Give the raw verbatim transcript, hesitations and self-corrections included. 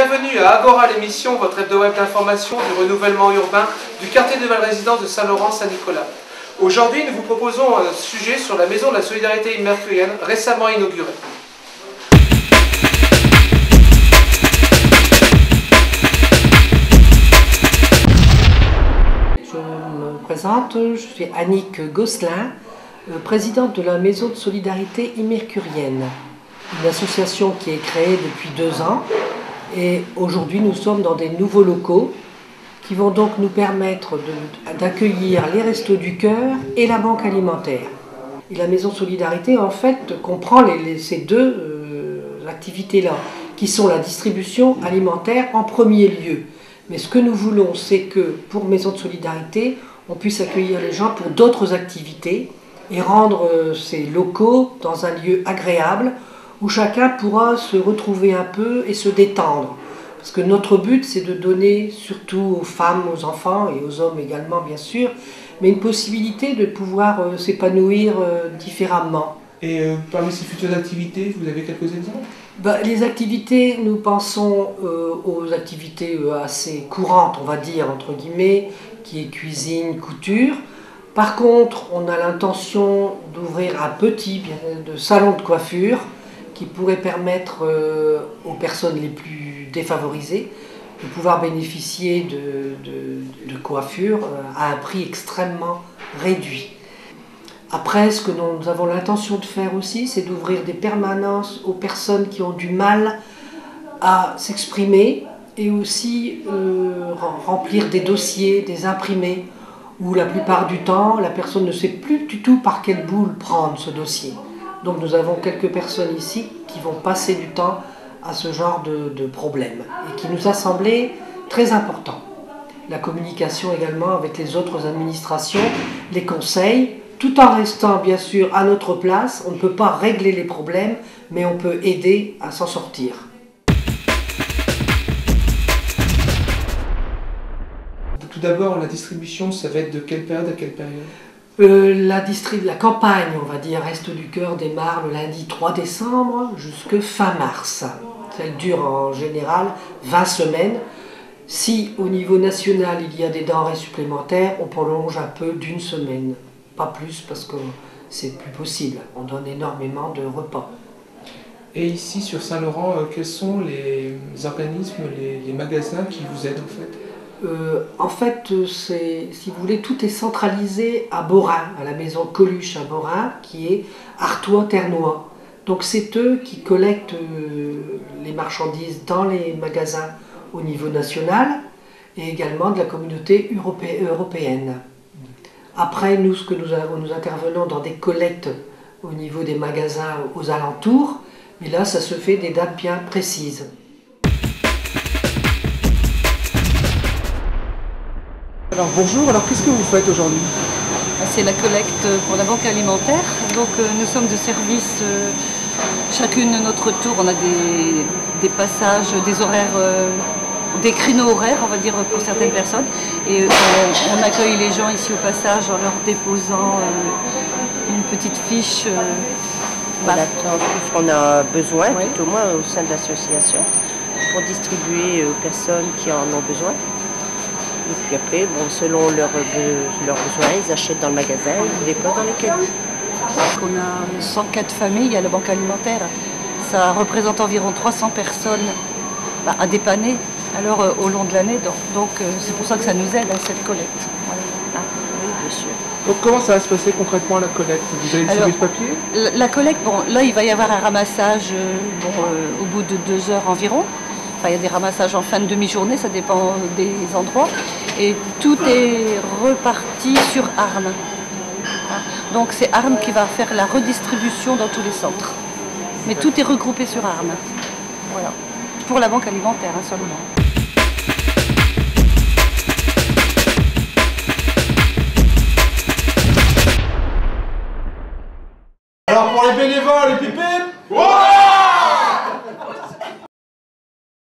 Bienvenue à Agora, l'émission, votre hebdo-web d'information du renouvellement urbain du quartier de Val-Résidence de Saint-Laurent-Saint-Nicolas. Aujourd'hui, nous vous proposons un sujet sur la Maison de la Solidarité Mercurienne, récemment inaugurée. Je me présente, je suis Annick Gosselin, présidente de la Maison de Solidarité Mercurienne, une association qui est créée depuis deux ans. Et aujourd'hui, nous sommes dans des nouveaux locaux qui vont donc nous permettre d'accueillir les Restos du Cœur et la banque alimentaire. Et la Maison Solidarité, en fait, comprend les, les, ces deux euh, activités-là, qui sont la distribution alimentaire en premier lieu. Mais ce que nous voulons, c'est que pour Maison de Solidarité, on puisse accueillir les gens pour d'autres activités et rendre euh, ces locaux dans un lieu agréable, où chacun pourra se retrouver un peu et se détendre. Parce que notre but, c'est de donner, surtout aux femmes, aux enfants et aux hommes également, bien sûr, mais une possibilité de pouvoir euh, s'épanouir euh, différemment. Et euh, parmi ces futures activités, vous avez quelques exemples? Ben, les activités, nous pensons euh, aux activités euh, assez courantes, on va dire, entre guillemets, qui est cuisine, couture. Par contre, on a l'intention d'ouvrir un petit de salon de coiffure, qui pourrait permettre euh, aux personnes les plus défavorisées de pouvoir bénéficier de, de, de coiffure euh, à un prix extrêmement réduit. Après, ce que nous avons l'intention de faire aussi, c'est d'ouvrir des permanences aux personnes qui ont du mal à s'exprimer et aussi euh, remplir des dossiers, des imprimés, où la plupart du temps, la personne ne sait plus du tout par quelle boule prendre ce dossier. Donc nous avons quelques personnes ici qui vont passer du temps à ce genre de, de problème et qui nous a semblé très important. La communication également avec les autres administrations, les conseils, tout en restant bien sûr à notre place. On ne peut pas régler les problèmes, mais on peut aider à s'en sortir. Tout d'abord, la distribution, ça va être de quelle période à quelle période? Euh, la, la campagne, on va dire, Restos du Cœur démarre le lundi trois décembre jusqu'à fin mars. Elle dure en général vingt semaines. Si au niveau national il y a des denrées supplémentaires, on prolonge un peu d'une semaine. Pas plus parce que c'est plus possible. On donne énormément de repas. Et ici sur Saint-Laurent, euh, quels sont les organismes, les, les magasins qui vous aident en fait? Euh, en fait, si vous voulez, tout est centralisé à Beaurain, à la maison Coluche à Beaurain, qui est Artois-Ternois. Donc c'est eux qui collectent euh, les marchandises dans les magasins au niveau national et également de la communauté europé européenne. Après, nous, ce que nous, nous intervenons dans des collectes au niveau des magasins aux alentours, mais là, ça se fait des dates bien précises. Alors bonjour, alors qu'est-ce que vous faites aujourd'hui? C'est la collecte pour la banque alimentaire. Donc euh, nous sommes de service, euh, chacune de notre tour, on a des, des passages, des horaires, euh, des créneaux horaires, on va dire, pour certaines personnes. Et euh, on, on accueille les gens ici au passage en leur déposant euh, une petite fiche. Euh, bah. On attend tout ce qu'on a besoin, oui. Tout au moins au sein de l'association, pour distribuer aux personnes qui en ont besoin. Et puis après, bon, selon leurs leurs besoins, ils achètent dans le magasin, ils déposent dans les caddie. On a cent quatre familles à la banque alimentaire. Ça représente environ trois cents personnes bah, à dépanner alors, euh, au long de l'année. Donc, donc euh, c'est pour ça que ça nous aide à cette collecte. Voilà. Ah, oui, bien sûr. Donc comment ça va se passer concrètement la collecte? Vous allez distribuer ce papier? La, la collecte, bon, là il va y avoir un ramassage euh, bon, euh, au bout de deux heures environ. Enfin, il y a des ramassages en fin de demi-journée, ça dépend des endroits. Et tout est reparti sur Armes. Donc c'est Armes qui va faire la redistribution dans tous les centres. Mais tout est regroupé sur Armes. Voilà. Pour la banque alimentaire, hein, seulement.